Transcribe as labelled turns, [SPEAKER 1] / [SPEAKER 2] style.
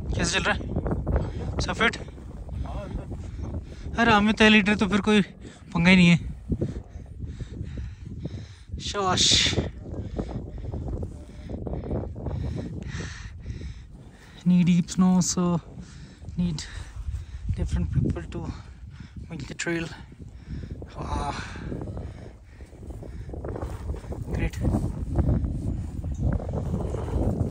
[SPEAKER 1] कैसे चल रहा है? सब फिट? अरे हमें 3 लीटर तो फिर कोई पंगा ही नहीं है। शाबाश। Knee deep snow, so need different people to make the trail. Wow, great.